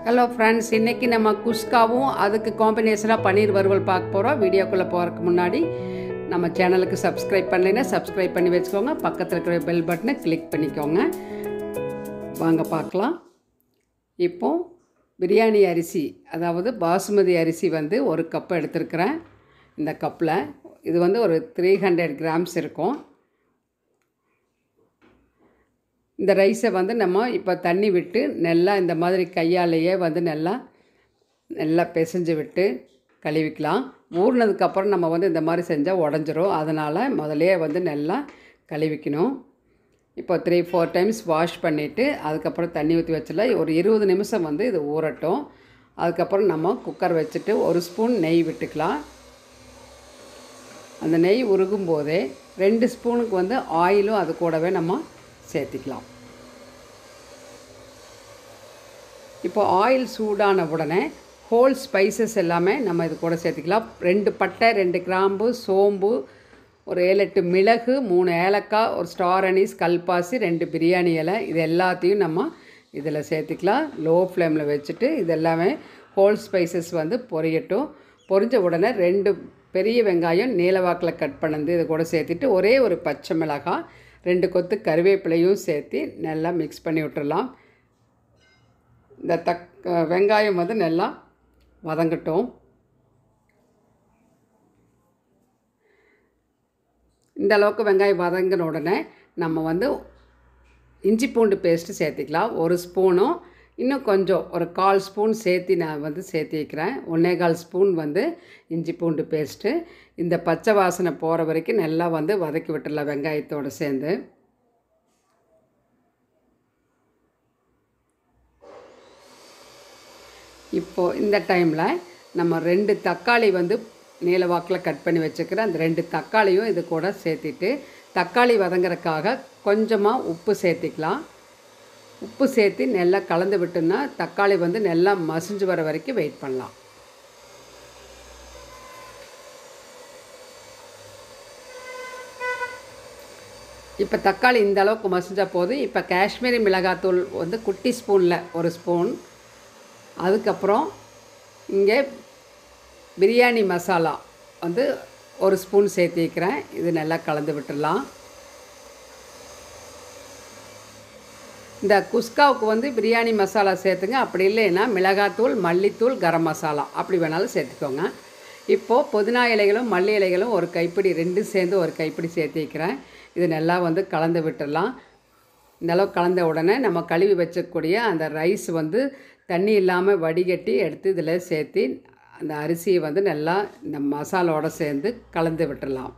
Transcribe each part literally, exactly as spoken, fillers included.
Hello friends, இன்றைக்கி நம்ம குஷ்காவும் அதுக்கு காம்பினேஷனாக பன்னீர் வறுவல் பார்க்க போகிறோம். வீடியோக்குள்ளே போகிறதுக்கு முன்னாடி நம்ம சேனலுக்கு சப்ஸ்கிரைப் பண்ணலைன்னா சப்ஸ்கிரைப் பண்ணி வச்சுக்கோங்க. பக்கத்தில் இருக்கிற பெல் பட்டனை கிளிக் பண்ணிக்கோங்க. வாங்க பார்க்கலாம். இப்போது பிரியாணி அரிசி, அதாவது பாசுமதி அரிசி வந்து ஒரு கப் எடுத்துருக்கிறேன். இந்த கப்பில் இது வந்து ஒரு த்ரீ ஹண்ட்ரட் கிராம்ஸ் இருக்கும். இந்த ரைஸை வந்து நம்ம இப்போ தண்ணி விட்டு நல்லா இந்த மாதிரி கையாலேயே வந்து நல்லா நல்லா பிசைஞ்சு விட்டு கழுவிக்கலாம். ஊறினதுக்கப்புறம் நம்ம வந்து இந்த மாதிரி செஞ்சால் உடஞ்சிரும். அதனால் முதலையே வந்து நல்லா கழுவிக்கணும். இப்போ த்ரீ ஃபோர் டைம்ஸ் வாஷ் பண்ணிவிட்டு அதுக்கப்புறம் தண்ணி ஊற்றி வச்சல ஒரு இருபது நிமிஷம் வந்து இது ஊறட்டும். அதுக்கப்புறம் நம்ம குக்கர் வச்சுட்டு ஒரு ஸ்பூன் நெய் விட்டுக்கலாம். அந்த நெய் உருகும் போதே ரெண்டு ஸ்பூனுக்கு வந்து ஆயிலும் அது கூடவே நம்ம சேர்த்திக்கலாம். இப்போ ஆயில் சூடான உடனே ஹோல் ஸ்பைசஸ் எல்லாமே நம்ம இது கூட சேர்த்திக்கலாம். ரெண்டு பட்டை, ரெண்டு கிராம்பு, சோம்பு, ஒரு ஏழு எட்டு மிளகு, மூணு ஏலக்காய், ஒரு ஸ்டார் அனீஸ், கல்பாசி, ரெண்டு பிரியாணி இலை, இது எல்லாத்தையும் நம்ம இதில் சேர்த்திக்கலாம். லோ ஃப்ளேமில் வச்சுட்டு இது எல்லாமே ஹோல் ஸ்பைசஸ் வந்து பொரியட்டும். பொரிஞ்ச உடனே ரெண்டு பெரிய வெங்காயம் நீளவாக்கில் கட் பண்ணது இது கூட சேர்த்துட்டு ஒரே ஒரு பச்சை மிளகாய், ரெண்டு கொத்து கருவேப்பிலையும் சேர்த்து நல்லா மிக்ஸ் பண்ணி விட்டுடலாம். இந்த தக் வெங்காயம் வந்து நல்லா வதங்கட்டும். இந்த அளவுக்கு வெங்காயம் வதங்கின உடனே நம்ம வந்து இஞ்சி பூண்டு பேஸ்ட்டு சேர்த்திக்கலாம். ஒரு ஸ்பூனும் இன்னும் கொஞ்சம் ஒரு கால் ஸ்பூன் சேர்த்து நான் வந்து சேர்த்து வைக்கிறேன். ஒன்றே கால் ஸ்பூன் வந்து இஞ்சி பூண்டு பேஸ்ட்டு. இந்த பச்சை வாசனை போகிற வரைக்கும் நல்லா வந்து வதக்கி விட்டுடலாம் வெங்காயத்தோடு சேர்ந்து. இப்போது இந்த டைமில் நம்ம ரெண்டு தக்காளி வந்து நீளவாக்கில் கட் பண்ணி வச்சுக்கிறேன். அந்த ரெண்டு தக்காளியும் இது கூட சேர்த்திட்டு தக்காளி வதங்குறதுக்காக கொஞ்சமாக உப்பு சேர்த்திக்கலாம். உப்பு சேர்த்து நல்லா கலந்து விட்டோம்னா தக்காளி வந்து நல்லா மசிஞ்சு வர வரைக்கும் வெயிட் பண்ணலாம். இப்போ தக்காளி இந்த அளவுக்கு மசிஞ்சால் போதும். இப்போ காஷ்மீரி மிளகாத்தூள் வந்து குட்டி ஸ்பூனில் ஒரு ஸ்பூன், அதுக்கப்புறம் இங்கே பிரியாணி மசாலா வந்து ஒரு ஸ்பூன் சேர்த்து வைக்கிறேன். இது நல்லா கலந்து விட்டுடலாம். இந்த குஷ்காவுக்கு வந்து பிரியாணி மசாலா சேர்த்துங்க. அப்படி இல்லைன்னா மிளகாத்தூள், மல்லித்தூள், கரம் மசாலா அப்படி வேணாலும் சேர்த்துக்கோங்க. இப்போது புதினா இலைகளும் மல்லி இலைகளும் ஒரு கைப்பிடி ரெண்டும் சேர்ந்து ஒரு கைப்பிடி சேர்த்து வைக்கிறேன். இது நல்லா வந்து கலந்து விட்டுடலாம். இந்தளவு கலந்த உடனே நம்ம கழுவி வச்சக்கூடிய அந்த ரைஸ் வந்து தண்ணி இல்லாமல் வடிகட்டி எடுத்து இதில் சேர்த்து அந்த அரிசியை வந்து நல்லா இந்த மசாலோடு சேர்ந்து கலந்து விட்டுடலாம்.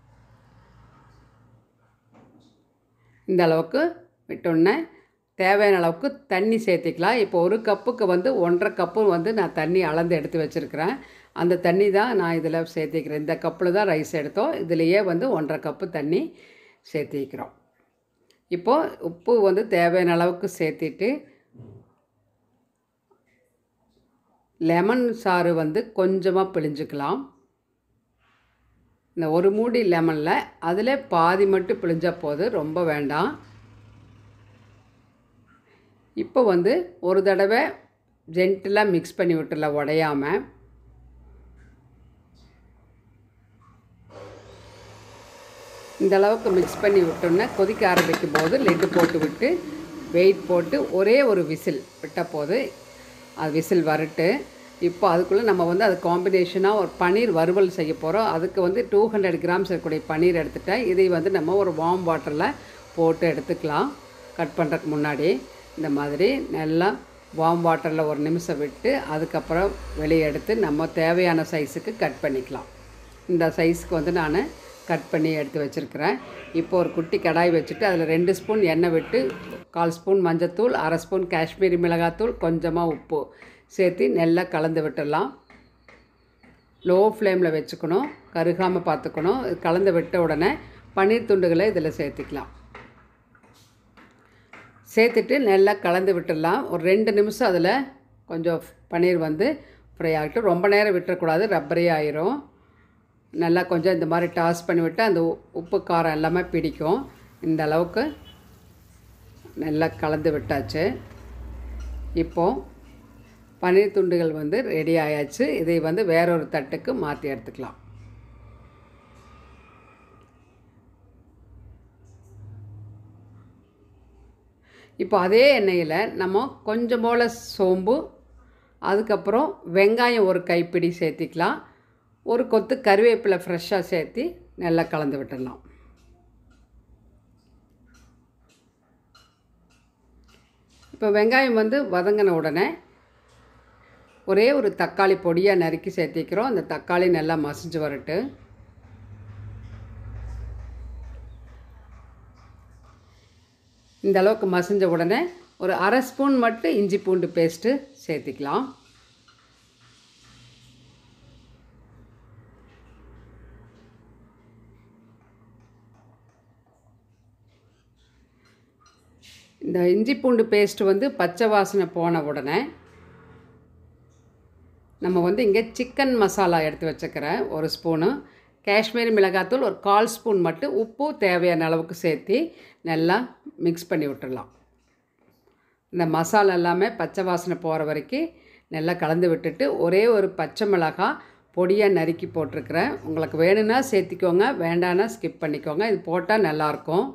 இந்த அளவுக்கு விட்டோன்னே தேவையான அளவுக்கு தண்ணி சேர்த்திக்கலாம். இப்போ ஒரு கப்புக்கு வந்து ஒன்றரை கப்பு வந்து நான் தண்ணி அளந்து எடுத்து வச்சுருக்கிறேன். அந்த தண்ணி தான் நான் இதில் சேர்த்திக்கிறேன். இந்த கப்பில் தான் ரைஸ் எடுத்தோம். இதுலேயே வந்து ஒன்றரை கப்பு தண்ணி சேர்த்திக்கிறோம். இப்போது உப்பு வந்து தேவையான அளவுக்கு சேர்த்திட்டு லெமன் சாறு வந்து கொஞ்சமாக பிழிஞ்சுக்கலாம். இந்த ஒரு மூடி லெமனில் அதில் பாதி மட்டும் பிழிஞ்சால் போதும், ரொம்ப வேண்டாம். இப்போ வந்து ஒரு தடவை ஜென்டிலாக மிக்ஸ் பண்ணி விட்டுடலாம் உடையாமல். இந்த அளவுக்கு மிக்ஸ் பண்ணி விட்டோன்னா கொதிக்க ஆரம்பிக்கும் போது லெட்டு போட்டு விட்டு வெயிட் போட்டு ஒரே ஒரு விசில் விட்ட போது அது விசில் வரட்டு. இப்போ அதுக்குள்ளே நம்ம வந்து அது காம்பினேஷனாக ஒரு பன்னீர் வறுவல் செய்ய போகிறோம். அதுக்கு வந்து டூ ஹண்ட்ரட் கிராம்ஸ் இருக்கக்கூடிய பன்னீர் எடுத்துட்டேன். இதை வந்து நம்ம ஒரு வார்ம் வாட்டரில் போட்டு எடுத்துக்கலாம். கட் பண்ணுறதுக்கு முன்னாடி இந்த மாதிரி நல்லா வார்ம் வாட்டரில் ஒரு நிமிஷம் விட்டு அதுக்கப்புறம் வெளியே எடுத்து நம்ம தேவையான சைஸுக்கு கட் பண்ணிக்கலாம். இந்த சைஸுக்கு வந்து நான் கட் பண்ணி எடுத்து வச்சுருக்கிறேன். இப்போ ஒரு குட்டி கடாய் வச்சுட்டு அதில் ரெண்டு ஸ்பூன் எண்ணெய் விட்டு கால் ஸ்பூன் மஞ்சத்தூள், அரை ஸ்பூன் காஷ்மீரி மிளகாத்தூள், கொஞ்சமாக உப்பு சேர்த்து நல்லா கலந்து விட்டுடலாம். லோ ஃப்ளேமில் வச்சுக்கணும், கருகாமல் பார்த்துக்கணும். கலந்து விட்ட உடனே பன்னீர் துண்டுகளை இதில் சேர்த்துக்கலாம். சேர்த்துட்டு நல்லா கலந்து விட்டுடலாம். ஒரு ரெண்டு நிமிஷம் அதில் கொஞ்சம் பன்னீர் வந்து ஃப்ரை ஆகட்டும். ரொம்ப நேரம் விட்டுறக்கூடாது, ரப்பரே ஆயிரும். நல்லா கொஞ்சம் இந்த மாதிரி டாஸ் பண்ணிவிட்டு அந்த உப்பு காரம் எல்லாமே பிடிக்கும். இந்த அளவுக்கு நல்லா கலந்து விட்டாச்சு. இப்போது பன்னீர் துண்டுகள் வந்து ரெடி ஆயாச்சு. இதை வந்து வேறொரு தட்டுக்கு மாற்றி எடுத்துக்கலாம். இப்போ அதே எண்ணெயில் நம்ம கொஞ்சம் போல் சோம்பு, அதுக்கப்புறம் வெங்காயம் ஒரு கைப்பிடி சேர்த்திக்கலாம். ஒரு கொத்து கருவேப்பிலை ஃப்ரெஷ்ஷாக சேர்த்து நல்லா கலந்து விட்டுடலாம். இப்போ வெங்காயம் வந்து வதங்கின உடனே ஒரே ஒரு தக்காளி பொடியாக நறுக்கி சேர்த்திக்கிறோம். அந்த தக்காளி நல்லா மசிஞ்சு வரட்டு. இந்த அளவுக்கு மசிஞ்ச உடனே ஒரு அரை ஸ்பூன் மட்டும் இஞ்சி பூண்டு பேஸ்ட்டு சேர்த்திக்கலாம். இந்த இஞ்சி பூண்டு பேஸ்ட்டு வந்து பச்சை வாசனை போன உடனே நம்ம வந்து இங்கே சிக்கன் மசாலா எடுத்து வச்சுக்கிறேன் ஒரு ஸ்பூனு, காஷ்மீரி மிளகாத்தூள் ஒரு கால் ஸ்பூன் மட்டும், உப்பு தேவையான அளவுக்கு சேர்த்து நல்லா மிக்ஸ் பண்ணி விட்டுடலாம். இந்த மசாலா எல்லாமே பச்சை வாசனை போகிற வரைக்கும் நல்லா கலந்து விட்டுட்டு ஒரே ஒரு பச்சை மிளகாய் பொடியாக நறுக்கி போட்டிருக்கிறேன். உங்களுக்கு வேணும்னா சேர்த்திக்கோங்க, வேண்டான்னா ஸ்கிப் பண்ணிக்கோங்க. இது போட்டால் நல்லாயிருக்கும்.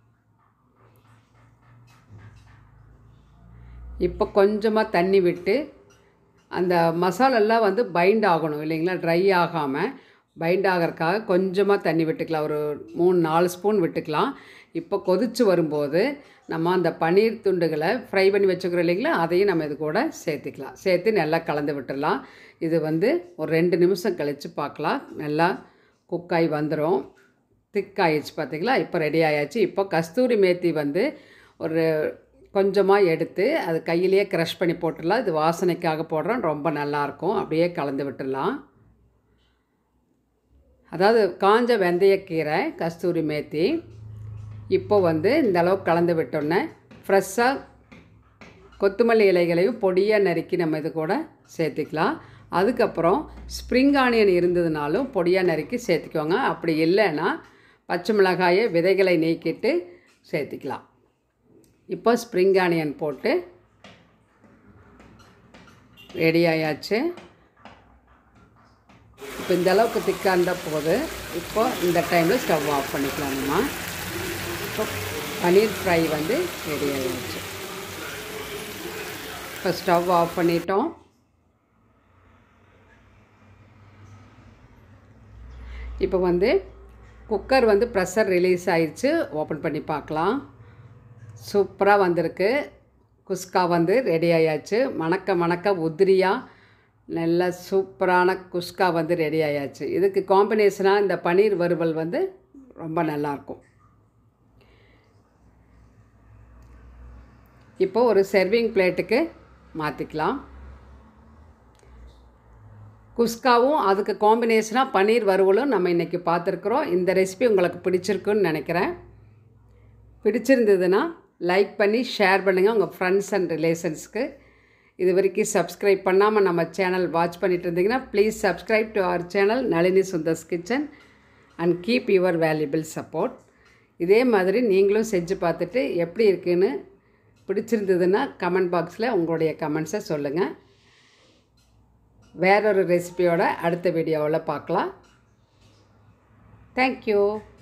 இப்போ கொஞ்சமாக தண்ணி விட்டு அந்த மசாலெல்லாம் வந்து பைண்ட் ஆகணும் இல்லைங்களா, ட்ரை ஆகாமல் பைண்ட் ஆகிறதுக்காக கொஞ்சமாக தண்ணி விட்டுக்கலாம். ஒரு மூணு நாலு ஸ்பூன் விட்டுக்கலாம். இப்போ கொதித்து வரும்போது நம்ம அந்த பன்னீர் துண்டுகளை ஃப்ரை பண்ணி வச்சுக்கிறோம் இல்லைங்களா, அதையும் நம்ம இது கூட சேர்த்துக்கலாம். சேர்த்து நல்லா கலந்து விட்டுடலாம். இது வந்து ஒரு ரெண்டு நிமிஷம் கழித்து பார்க்கலாம். நல்லா குக்காய் வந்துடும். திக் ஆயிடுச்சு பார்த்திங்களா. இப்போ ரெடி ஆயாச்சு. இப்போ கஸ்தூரி மேத்தி வந்து ஒரு கொஞ்சமாக எடுத்து அது கையிலேயே க்ரஷ் பண்ணி போட்டுடலாம். இது வாசனைக்காக போடுறோம், ரொம்ப நல்லாயிருக்கும். அப்படியே கலந்து விட்டுடலாம். அதாவது காஞ்ச வெந்தயக்கீரை, கஸ்தூரி மேத்தி. இப்போ வந்து இந்த அளவுக்கு கலந்து விட்டோன்னே ஃப்ரெஷ்ஷாக கொத்தமல்லி இலைகளையும் பொடியாக நறுக்கி நம்ம இது கூட சேர்த்துக்கலாம். அதுக்கப்புறம் ஸ்ப்ரிங் ஆனியன் இருந்ததுனாலும் பொடியாக நறுக்கி சேர்த்துக்கோங்க. அப்படி இல்லைன்னா பச்சை மிளகாயை விதைகளை நீக்கிட்டு சேர்த்துக்கலாம். இப்போ ஸ்ப்ரிங் ஆனியன் போட்டு ரெடி ஆயாச்சு. இப்போ இந்த அளவுக்கு திக்காக இருந்தால் போது இப்போ இந்த டைமில் ஸ்டவ் ஆஃப் பண்ணிக்கலாம்மா. இப்போ பன்னீர் ஃப்ரை வந்து ரெடி ஆயாச்சு. இப்போ ஸ்டவ் ஆஃப் பண்ணிட்டோம். இப்போ வந்து குக்கர் வந்து ப்ரெஷர் ரிலீஸ் ஆயிடுச்சு. ஓப்பன் பண்ணி பார்க்கலாம். சூப்பராக வந்திருக்கு. குஸ்கா வந்து ரெடி ஆயாச்சு. மணக்க மணக்க உதிரியாக நல்ல சூப்பரான குஸ்கா வந்து ரெடி ஆயாச்சு. இதுக்கு காம்பினேஷனாக இந்த பன்னீர் வறுவல் வந்து ரொம்ப நல்லாயிருக்கும். இப்போ ஒரு சர்விங் பிளேட்டுக்கு மாற்றிக்கலாம். குஸ்காவும் அதுக்கு காம்பினேஷனாக பன்னீர் வறுவலும் நம்ம இன்றைக்கி பார்த்துருக்குறோம். இந்த ரெசிபி உங்களுக்கு பிடிச்சிருக்குன்னு நினைக்கிறேன். பிடிச்சிருந்ததுன்னா லைக் பண்ணி ஷேர் பண்ணுங்கள் உங்கள் ஃப்ரெண்ட்ஸ் அண்ட் ரிலேஷன்ஸ்க்கு. இது வரைக்கும் சப்ஸ்கிரைப் பண்ணாமல் நம்ம சேனல் வாட்ச் பண்ணிட்டு இருந்தீங்கன்னா please subscribe to our channel Nalini Sundar's kitchen and keep your valuable support. இதே மாதிரி நீங்களும் செஞ்சு பார்த்துட்டு எப்படி இருக்குன்னு பிடிச்சிருந்ததுன்னா கமெண்ட் பாக்ஸில் உங்களுடைய கமெண்ட்ஸை சொல்லுங்கள். வேறொரு ரெசிபியோட அடுத்த வீடியோவில் பார்க்கலாம். தேங்க்யூ.